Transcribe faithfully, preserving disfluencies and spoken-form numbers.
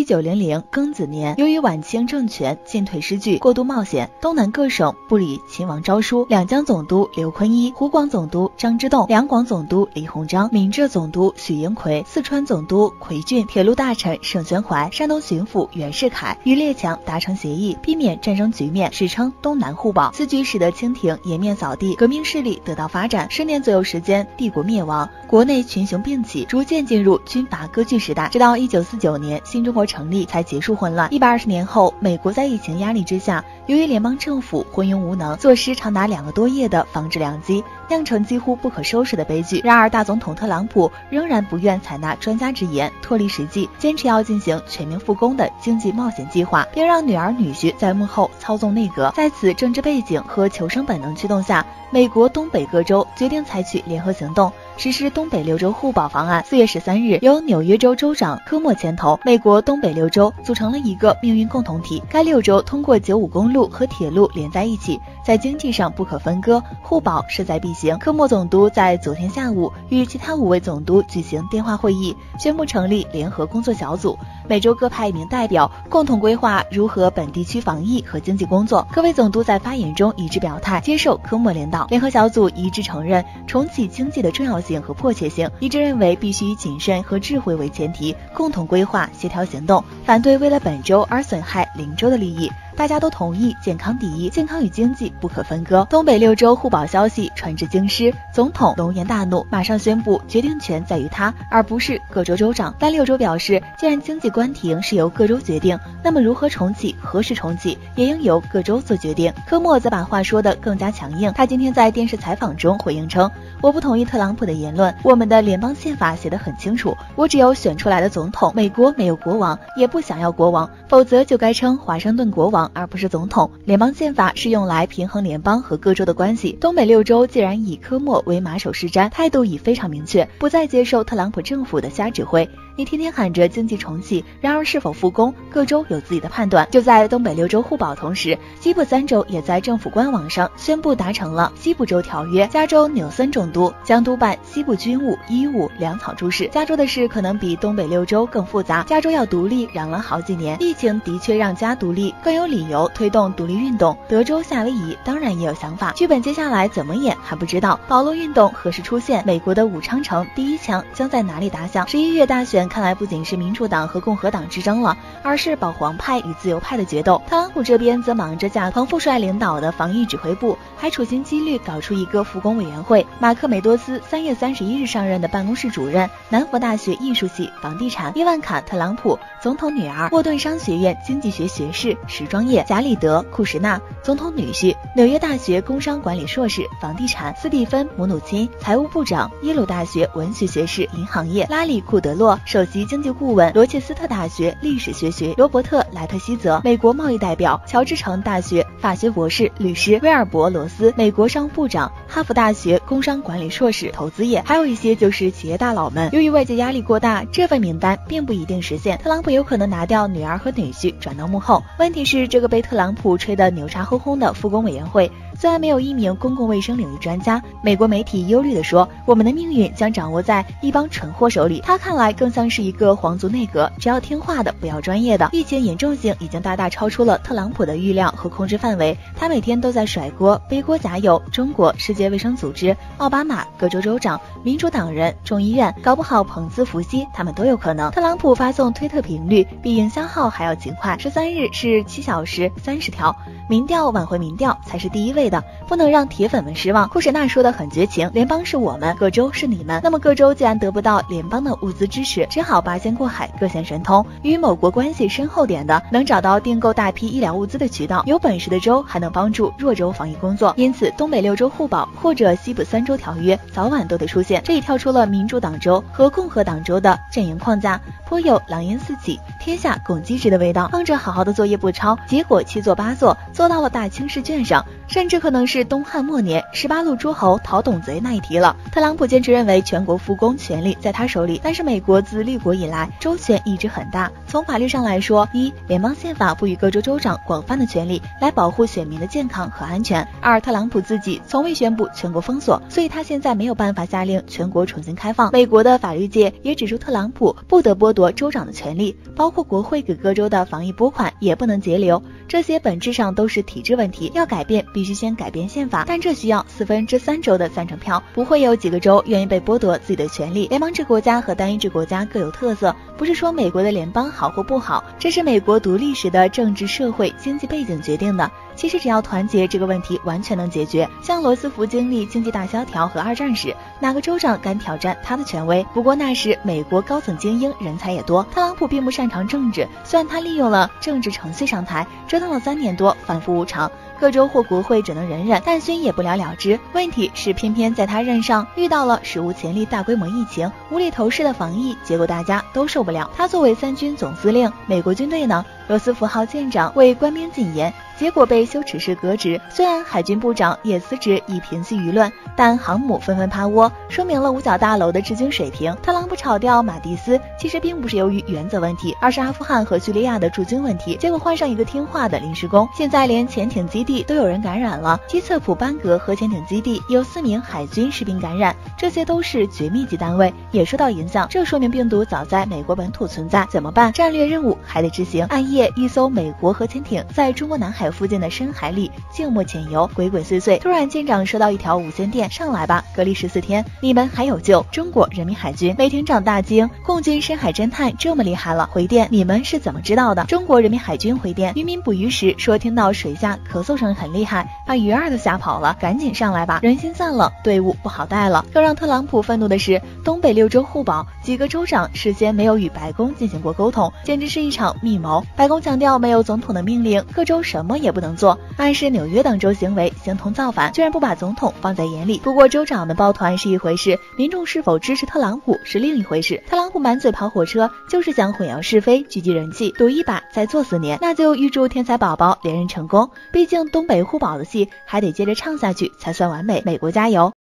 九零零庚子年，由于晚清政权进退失据，过度冒险，东南各省不理秦王诏书，两江总督刘坤一、湖广总督张之洞、两广总督李鸿章、闽浙总督许英奎、四川总督奎俊、铁路大臣盛宣怀、山东巡抚袁世凯与列强达成协议，避免战争局面，史称东南互保。此举使得清廷颜面扫地，革命势力得到发展。十年左右时间，帝国灭亡，国内群雄并起，逐渐进入军阀割据时代。直到一九四九年新中国成立才结束混乱。一百二十年后，美国在疫情压力之下，由于联邦政府昏庸无能，坐失长达两个多月的防治良机，酿成几乎不可收拾的悲剧。然而大总统特朗普仍然不愿采纳专家之言，脱离实际，坚持要进行全民复工的经济冒险计划，并让女儿女婿在幕后操纵内阁。在此政治背景和求生本能驱动下，美国东北各州决定采取联合行动，实施东北六州互保方案。四月十三日，由纽约州州长科莫牵头，美国东北六州组成了一个命运共同体。该六州通过九五公路和铁路连在一起，在经济上不可分割，互保势在必行。科莫总督在昨天下午与其他五位总督举行电话会议，宣布成立联合工作小组，每州各派一名代表，共同规划如何本地区防疫和经济工作。各位总督在发言中一致表态，接受科莫领导。联合小组一致承认重启经济的重要性和迫切性，一致认为必须以谨慎和智慧为前提，共同规划协调行动，反对为了本州而损害邻州的利益。大家都同意健康第一，健康与经济不可分割。东北六州互保消息传至京师，总统龙颜大怒，马上宣布决定权在于他，而不是各州州长。但六州表示，既然经济关停是由各州决定，那么如何重启、何时重启，也应由各州做决定。科莫则把话说得更加强硬，他今天在电视采访中回应称，我不同意特朗普的言论，我们的联邦宪法写得很清楚，我只有选出来的总统，美国没有国王，也不想要国王，否则就该称华盛顿国王而不是总统。联邦宪法是用来平衡联邦和各州的关系。东北六州既然以科莫为马首是瞻，态度已非常明确，不再接受特朗普政府的瞎指挥。你天天喊着经济重启，然而是否复工，各州有自己的判断。就在东北六州互保同时，西部三州也在政府官网上宣布达成了西部州条约。加州纽森总督将督办西部军务、医务、粮草诸事。加州的事可能比东北六州更复杂，加州要独立嚷了好几年，疫情的确让加独立更有理由推动独立运动。德州、夏威夷当然也有想法，剧本接下来怎么演还不知道。保罗运动何时出现？美国的武昌城第一枪将在哪里打响？十一月大选看来不仅是民主党和共和党之争了，而是保皇派与自由派的决斗。特朗普这边则忙着架彭副帅领导的防疫指挥部，还处心积虑搞出一个复工委员会。马克梅多斯三月三十一日上任的办公室主任，南佛大学艺术系房地产，伊万卡特朗普总统女儿，沃顿商学院经济学学士时装业，贾里德库什纳总统女婿，纽约大学工商管理硕士房地产，斯蒂芬姆努钦财务部长，耶鲁大学文学学士银行业，拉里库德洛首席经济顾问，罗切斯特大学历史学学，罗伯特莱特希泽美国贸易代表，乔治城大学法学博士律师，威尔伯罗斯美国商务部长，哈佛大学工商管理硕士投资业，还有一些就是企业大佬们。由于外界压力过大，这份名单并不一定实现，特朗普有可能拿掉女儿和女婿转到幕后。问题是这个被特朗普吹得牛叉哄哄的复工委员会虽然没有一名公共卫生领域专家，美国媒体忧虑地说，我们的命运将掌握在一帮蠢货手里。他看来更像是一个皇族内阁，只要听话的，不要专业的。疫情严重性已经大大超出了特朗普的预料和控制范围，他每天都在甩锅，背锅甲有中国、世界卫生组织、奥巴马、各州州长、民主党人、众议院，搞不好彭斯、福西他们都有可能。特朗普发送推特频率比营销号还要勤快，十三日是七小时三十条，民调挽回民调才是第一位的，不能让铁粉们失望。库什纳说的很绝情，联邦是我们，各州是你们。那么各州既然得不到联邦的物资支持，只好八仙过海，各显神通。与某国关系深厚点的，能找到订购大批医疗物资的渠道，有本事的州还能帮助弱州防疫工作。因此东北六州互保或者西部三州条约早晚都得出现，这已跳出了民主党州和共和党州的阵营框架，颇有狼烟四起，天下共击之的味道。放着好好的作业不抄，结果七做八做，做到了大清试卷上，甚至这可能是东汉末年十八路诸侯讨董贼那一题了。特朗普坚持认为全国复工权力在他手里，但是美国自立国以来州权一直很大。从法律上来说，一、联邦宪法赋予各州州长广泛的权利来保护选民的健康和安全；二、特朗普自己从未宣布全国封锁，所以他现在没有办法下令全国重新开放。美国的法律界也指出，特朗普不得剥夺州长的权利，包括国会给各州的防疫拨款也不能节流，这些本质上都是体制问题，要改变必须先改变宪法，但这需要四分之三州的赞成票，不会有几个州愿意被剥夺自己的权利。联邦制国家和单一制国家各有特色，不是说美国的联邦好或不好，这是美国独立时的政治、社会、经济背景决定的。其实只要团结，这个问题完全能解决。像罗斯福经历经济大萧条和二战时，哪个州长敢挑战他的权威？不过那时美国高层精英人才也多，特朗普并不擅长政治，虽然他利用了政治程序上台，折腾了三年多，反复无常，各州或国会只能忍忍，但宣也不了了之。问题是偏偏在他任上遇到了史无前例大规模疫情，无厘头式的防疫，结果大家都受不了。他作为三军总司令，美国军队呢，罗斯福号舰长为官兵禁言，结果被羞耻式革职。虽然海军部长也辞职以平息舆论，但航母纷纷趴窝，说明了五角大楼的治军水平。特朗普炒掉马蒂斯，其实并不是由于原则问题，而是阿富汗和叙利亚的驻军问题。结果换上一个听话的临时工，现在连潜艇基地都有人感染了。基策普班格核潜艇基地有四名海军士兵感染，这些都是绝密级单位，也受到影响。这说明病毒早在美国本土存在，怎么办？战略任务还得执行。暗夜，一艘美国核潜艇在中国南海附近的深海里静默潜游，鬼鬼祟祟。突然舰长收到一条无线电，上来吧，隔离十四天，你们还有救。中国人民海军美艇长大惊，共军深海侦探这么厉害了，回电你们是怎么知道的？中国人民海军回电，渔民捕鱼时说听到水下咳嗽声很厉害，把鱼儿都吓跑了，赶紧上来吧，人心散了，队伍不好带了。更让特朗普愤怒的是，东北六州互保，几个州长事先没有与白宫进行过沟通，简直是一场密谋。白宫强调没有总统的命令，各州什么也不能做，暗示纽约等州行为形同造反，居然不把总统放在眼里。不过州长们抱团是一回事，民众是否支持特朗普是另一回事。特朗普满嘴跑火车，就是想混淆是非，聚集人气，赌一把再做四年。那就预祝天才宝宝连任成功，毕竟东北互保的戏还得接着唱下去才算完美。美国加油！